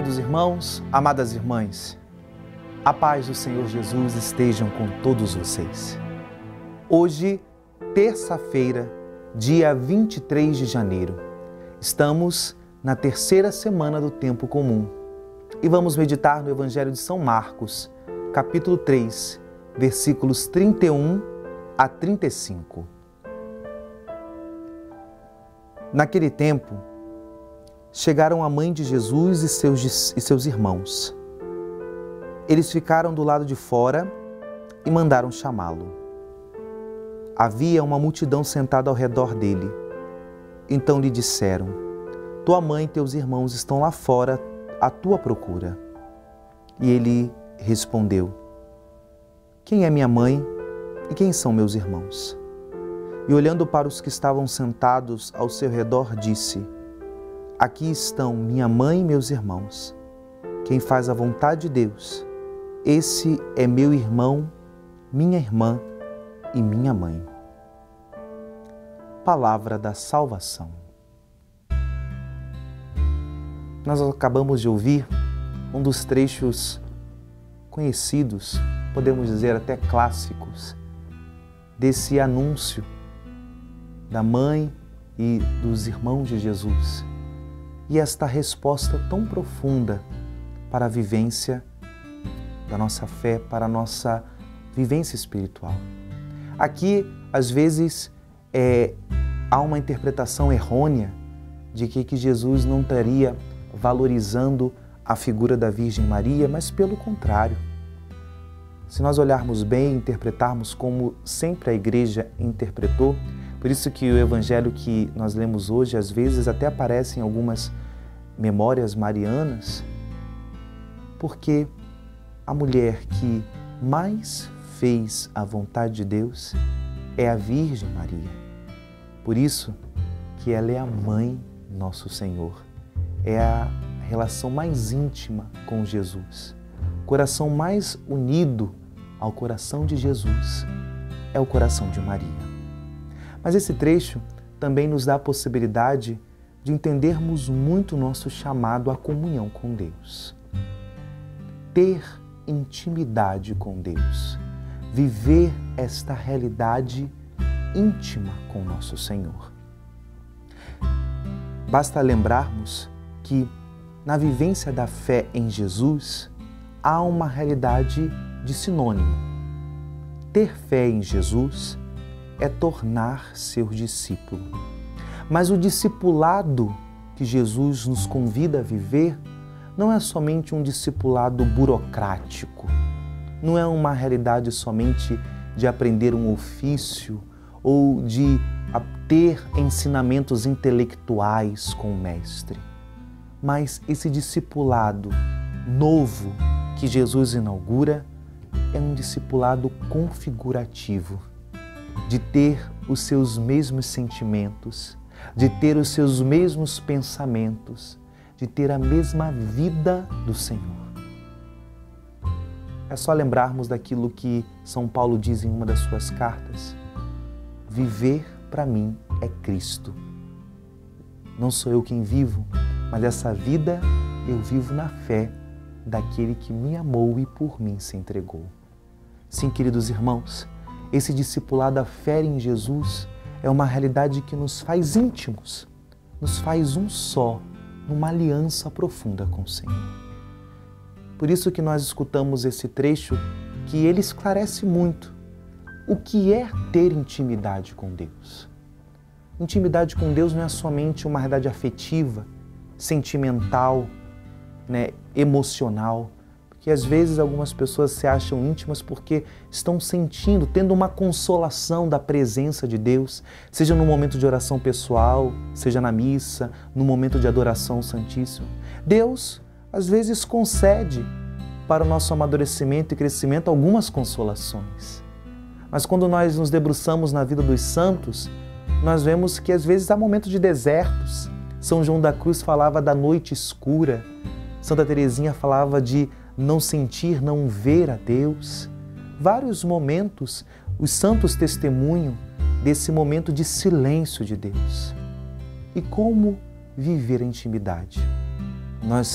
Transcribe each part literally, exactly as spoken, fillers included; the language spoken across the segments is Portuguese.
Amados irmãos, amadas irmãs, a paz do Senhor Jesus estejam com todos vocês. Hoje, terça-feira, dia vinte e três de janeiro, estamos na terceira semana do tempo comum e vamos meditar no Evangelho de São Marcos, capítulo três, versículos trinta e um a trinta e cinco. Naquele tempo, chegaram a mãe de Jesus e seus, e seus irmãos. Eles ficaram do lado de fora e mandaram chamá-lo. Havia uma multidão sentada ao redor dele. Então lhe disseram: tua mãe e teus irmãos estão lá fora à tua procura. E ele respondeu: quem é minha mãe e quem são meus irmãos? E olhando para os que estavam sentados ao seu redor, disse: aqui estão minha mãe e meus irmãos. Quem faz a vontade de Deus, esse é meu irmão, minha irmã e minha mãe. Palavra da salvação. Nós acabamos de ouvir um dos trechos conhecidos, podemos dizer até clássicos, desse anúncio da mãe e dos irmãos de Jesus. E esta resposta tão profunda para a vivência da nossa fé, para a nossa vivência espiritual. Aqui, às vezes, é, há uma interpretação errônea de que, que Jesus não estaria valorizando a figura da Virgem Maria, mas pelo contrário. Se nós olharmos bem e interpretarmos como sempre a Igreja interpretou, por isso que o Evangelho que nós lemos hoje, às vezes até aparece em algumas memórias marianas, porque a mulher que mais fez a vontade de Deus é a Virgem Maria. Por isso que ela é a mãe nosso Senhor, é a relação mais íntima com Jesus, o coração mais unido ao coração de Jesus é o coração de Maria. Mas esse trecho também nos dá a possibilidade de entendermos muito o nosso chamado à comunhão com Deus. Ter intimidade com Deus, viver esta realidade íntima com nosso Senhor. Basta lembrarmos que na vivência da fé em Jesus há uma realidade de sinônimo. Ter fé em Jesus é tornar seu discípulo. Mas o discipulado que Jesus nos convida a viver não é somente um discipulado burocrático, não é uma realidade somente de aprender um ofício ou de ter ensinamentos intelectuais com o Mestre. Mas esse discipulado novo que Jesus inaugura é um discipulado configurativo, de ter os seus mesmos sentimentos, de ter os seus mesmos pensamentos, de ter a mesma vida do Senhor. É só lembrarmos daquilo que São Paulo diz em uma das suas cartas: viver para mim é Cristo. Não sou eu quem vivo, mas essa vida eu vivo na fé daquele que me amou e por mim se entregou. Sim, queridos irmãos, esse discipulado à fé em Jesus é uma realidade que nos faz íntimos, nos faz um só, numa aliança profunda com o Senhor. Por isso que nós escutamos esse trecho que ele esclarece muito o que é ter intimidade com Deus. Intimidade com Deus não é somente uma realidade afetiva, sentimental, né, emocional, que às vezes algumas pessoas se acham íntimas porque estão sentindo, tendo uma consolação da presença de Deus, seja no momento de oração pessoal, seja na missa, no momento de adoração ao Santíssimo. Deus, às vezes, concede para o nosso amadurecimento e crescimento algumas consolações. Mas quando nós nos debruçamos na vida dos santos, nós vemos que às vezes há momentos de desertos. São João da Cruz falava da noite escura, Santa Teresinha falava de não sentir, não ver a Deus. Vários momentos os santos testemunham desse momento de silêncio de Deus. E como viver a intimidade? Nós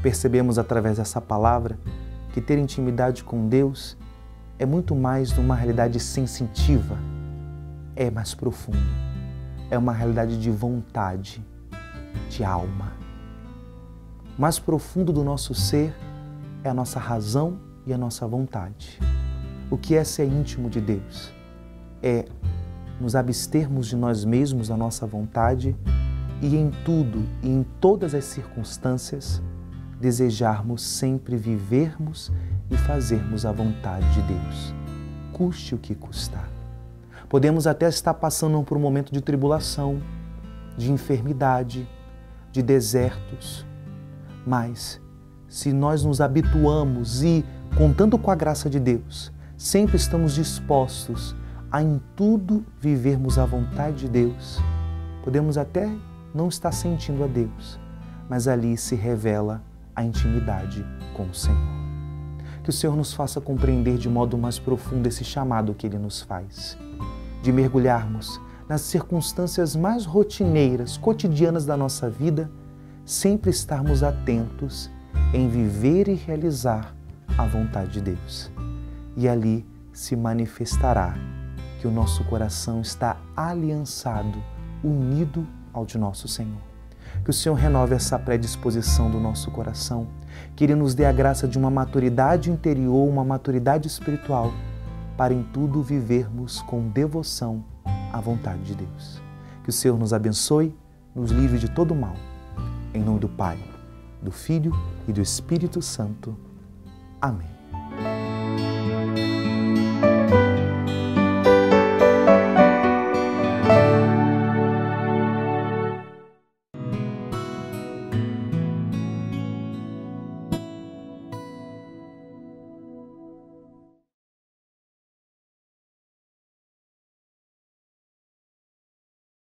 percebemos através dessa palavra que ter intimidade com Deus é muito mais de uma realidade sensitiva, é mais profundo, é uma realidade de vontade, de alma. O mais profundo do nosso ser é a nossa razão e a nossa vontade. O que é ser íntimo de Deus? É nos abstermos de nós mesmos, da nossa vontade, e em tudo e em todas as circunstâncias desejarmos sempre vivermos e fazermos a vontade de Deus, custe o que custar. Podemos até estar passando por um momento de tribulação, de enfermidade, de desertos, mas se nós nos habituamos e, contando com a graça de Deus, sempre estamos dispostos a em tudo vivermos a vontade de Deus, podemos até não estar sentindo a Deus, mas ali se revela a intimidade com o Senhor. Que o Senhor nos faça compreender de modo mais profundo esse chamado que Ele nos faz, de mergulharmos nas circunstâncias mais rotineiras, cotidianas da nossa vida, sempre estarmos atentos em viver e realizar a vontade de Deus. E ali se manifestará que o nosso coração está aliançado, unido ao de nosso Senhor. Que o Senhor renove essa predisposição do nosso coração, que Ele nos dê a graça de uma maturidade interior, uma maturidade espiritual, para em tudo vivermos com devoção à vontade de Deus. Que o Senhor nos abençoe, nos livre de todo mal. Em nome do Pai, do Filho e do Espírito Santo. Amém.